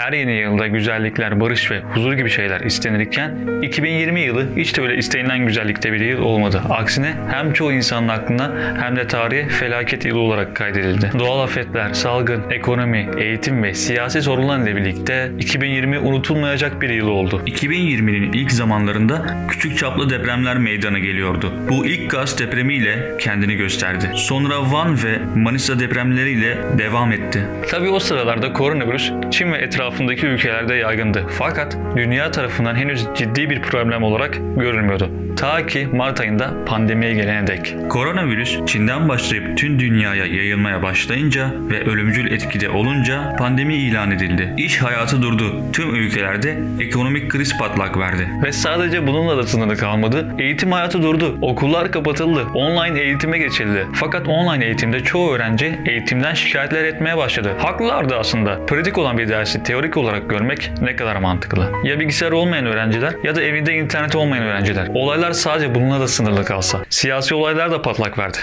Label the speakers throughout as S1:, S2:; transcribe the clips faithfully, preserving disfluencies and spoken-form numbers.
S1: Her yeni yılda güzellikler, barış ve huzur gibi şeyler istenirken iki bin yirmi yılı hiç de öyle istenilen güzellikte bir yıl olmadı. Aksine hem çoğu insanın aklına hem de tarihe felaket yılı olarak kaydedildi. Doğal afetler, salgın, ekonomi, eğitim ve siyasi sorunlar ile birlikte iki bin yirmi unutulmayacak bir yıl oldu.
S2: iki bin yirminin ilk zamanlarında küçük çaplı depremler meydana geliyordu. Bu ilk Kars depremiyle kendini gösterdi. Sonra Van ve Manisa depremleriyle devam etti.
S1: Tabii o sıralarda koronavirüs Çin ve etrafındaki ülkelerde yaygındı. Fakat dünya tarafından henüz ciddi bir problem olarak görülmüyordu. Ta ki Mart ayında pandemiye gelene dek.
S2: Koronavirüs Çin'den başlayıp tüm dünyaya yayılmaya başlayınca ve ölümcül etkide olunca pandemi ilan edildi. İş hayatı durdu. Tüm ülkelerde ekonomik kriz patlak verdi.
S1: Ve sadece bununla da sınırlı kalmadı. Eğitim hayatı durdu. Okullar kapatıldı. Online eğitime geçildi. Fakat online eğitimde çoğu öğrenci eğitimden şikayetler etmeye başladı. Haklılardı aslında. Pratik olan bir dersi teorik olarak görmek ne kadar mantıklı. Ya bilgisayar olmayan öğrenciler ya da evinde internet olmayan öğrenciler. Olaylar sadece bununla da sınırlı kalsa. Siyasi olaylar da patlak verdi.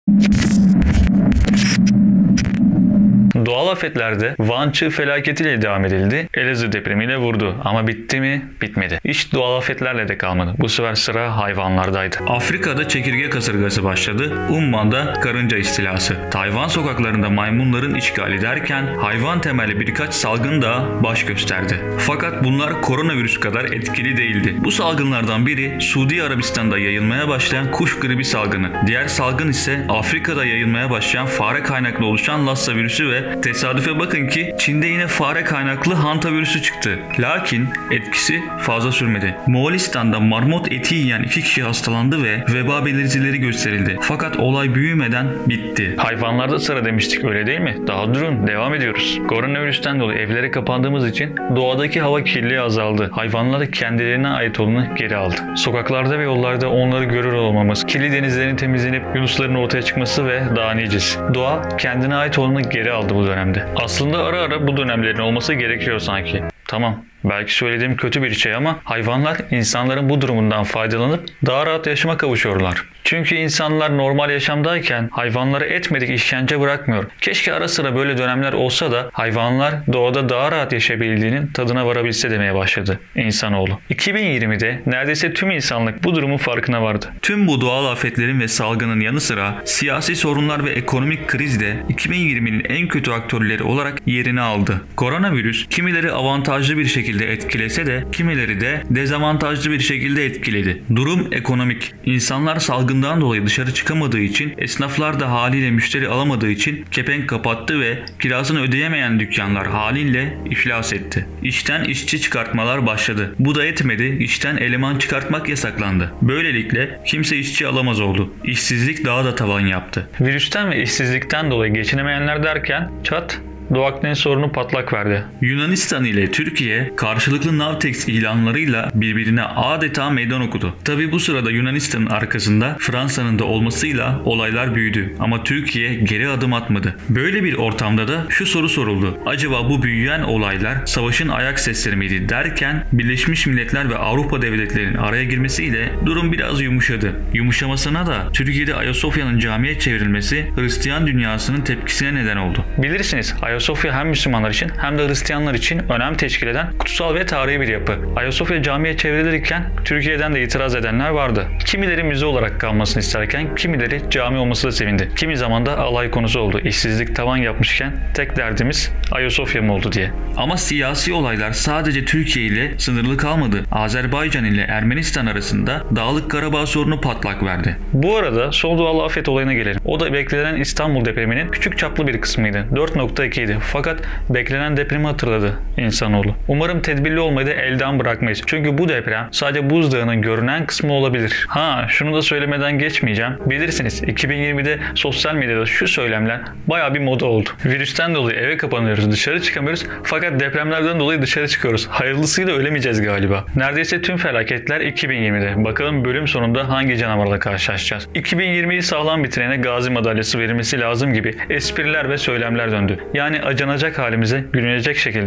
S1: Doğal afetlerde Van Çığ felaketiyle devam edildi. Elazığ depremiyle vurdu. Ama bitti mi? Bitmedi. İş doğal afetlerle de kalmadı. Bu sefer sıra hayvanlardaydı.
S2: Afrika'da çekirge kasırgası başladı. Umman'da karınca istilası. Tayvan sokaklarında maymunların işgali derken hayvan temelli birkaç salgın da baş gösterdi. Fakat bunlar koronavirüs kadar etkili değildi. Bu salgınlardan biri Suudi Arabistan'da yayılmaya başlayan kuş gribi salgını. Diğer salgın ise Afrika'da yayılmaya başlayan fare kaynaklı oluşan Lassa virüsü ve tesadüfe bakın ki Çin'de yine fare kaynaklı hanta virüsü çıktı. Lakin etkisi fazla sürmedi. Moğolistan'da marmot eti yiyen iki kişi hastalandı ve veba belirtileri gösterildi. Fakat olay büyümeden bitti.
S1: Hayvanlarda sıra demiştik, öyle değil mi? Daha durun, devam ediyoruz. Koronavirüsten dolayı evlere kapandığımız için doğadaki hava kirliliği azaldı. Hayvanlar kendilerine ait olanı geri aldı. Sokaklarda ve yollarda onları görür olmamız, kirli denizlerin temizlenip yunusların ortaya çıkması ve daha nicesi. Doğa kendine ait olanı geri aldı bu dönemde. Aslında ara ara bu dönemlerin olması gerekiyor sanki. Tamam, belki söylediğim kötü bir şey ama hayvanlar insanların bu durumundan faydalanıp daha rahat yaşama kavuşuyorlar. Çünkü insanlar normal yaşamdayken hayvanlara etmedik işkence bırakmıyor. Keşke ara sıra böyle dönemler olsa da hayvanlar doğada daha rahat yaşayabildiğinin tadına varabilse demeye başladı insanoğlu. iki bin yirmide neredeyse tüm insanlık bu durumun farkına vardı.
S2: Tüm bu doğal afetlerin ve salgının yanı sıra siyasi sorunlar ve ekonomik kriz de iki bin yirminin en kötü aktörleri olarak yerini aldı. Koronavirüs kimileri avantajlı bir şekilde etkilese de kimileri de dezavantajlı bir şekilde etkiledi. Durum ekonomik. İnsanlar salgından dolayı dışarı çıkamadığı için, esnaflar da haliyle müşteri alamadığı için kepenk kapattı ve kirasını ödeyemeyen dükkanlar haliyle iflas etti. İşten işçi çıkartmalar başladı. Bu da etmedi, işten eleman çıkartmak yasaklandı. Böylelikle kimse işçi alamaz oldu. İşsizlik daha da tavan yaptı.
S1: Virüsten ve işsizlikten dolayı geçinemeyenler derken çat, Doğu Akdeniz sorunu patlak verdi.
S2: Yunanistan ile Türkiye karşılıklı Navtex ilanlarıyla birbirine adeta meydan okudu. Tabi bu sırada Yunanistan'ın arkasında Fransa'nın da olmasıyla olaylar büyüdü ama Türkiye geri adım atmadı. Böyle bir ortamda da şu soru soruldu. Acaba bu büyüyen olaylar savaşın ayak sesleri miydi derken Birleşmiş Milletler ve Avrupa devletlerinin araya girmesiyle durum biraz yumuşadı. Yumuşamasına da Türkiye'de Ayasofya'nın camiye çevrilmesi Hristiyan dünyasının tepkisine neden oldu.
S1: Bilirsiniz, Ayasofya hem Müslümanlar için hem de Hristiyanlar için önem teşkil eden kutsal ve tarihi bir yapı. Ayasofya camiye çevrilirken Türkiye'den de itiraz edenler vardı. Kimileri müze olarak kalmasını isterken kimileri cami olması da sevindi. Kimi zaman da alay konusu oldu. İşsizlik tavan yapmışken tek derdimiz Ayasofya mı oldu diye.
S2: Ama siyasi olaylar sadece Türkiye ile sınırlı kalmadı. Azerbaycan ile Ermenistan arasında Dağlık Karabağ sorunu patlak verdi.
S1: Bu arada son doğal afet olayına gelelim. O da beklenen İstanbul depreminin küçük çaplı bir kısmıydı. dört nokta iki idi. Fakat beklenen depremi hatırladı insanoğlu. Umarım tedbirli olmayı da elden bırakmayız. Çünkü bu deprem sadece buzdağının görünen kısmı olabilir. Ha, şunu da söylemeden geçmeyeceğim. Bilirsiniz iki bin yirmide sosyal medyada şu söylemler bayağı bir moda oldu. Virüsten dolayı eve kapanıyoruz, dışarı çıkamıyoruz. Fakat depremlerden dolayı dışarı çıkıyoruz. Hayırlısıyla ölemeyeceğiz galiba. Neredeyse tüm felaketler iki bin yirmide. Bakalım bölüm sonunda hangi canavarla karşılaşacağız. iki bin yirmiyi sağlam bitirene Gazi madalyası verilmesi lazım gibi espriler ve söylemler döndü. Yani acınacak halimize gülünecek şekilde espriler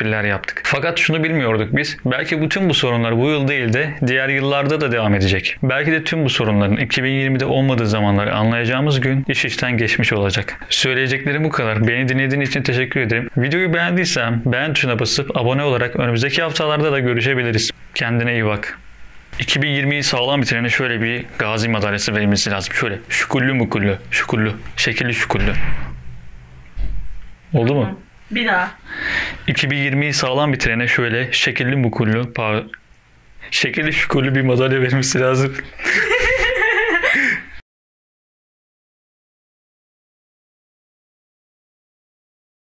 S1: tatiller yaptık. Fakat şunu bilmiyorduk biz. Belki bütün bu sorunlar bu yıl değil de diğer yıllarda da devam edecek. Belki de tüm bu sorunların iki bin yirmide olmadığı zamanları anlayacağımız gün iş işten geçmiş olacak. Söyleyeceklerim bu kadar. Beni dinlediğin için teşekkür ederim. Videoyu beğendiysen beğen tuşuna basıp abone olarak önümüzdeki haftalarda da görüşebiliriz. Kendine iyi bak. iki bin yirmiyi sağlam bitirene şöyle bir gazi madalyası verilmesi lazım. Şöyle şukullu mukullu, şukullu, şekilli şukullu. Oldu mu?
S3: Bir daha.
S1: iki bin yirmiyi sağlam bitirene şöyle şekilli mukullu, pardon, şekilli şukullu bir madalya verilmesi lazım.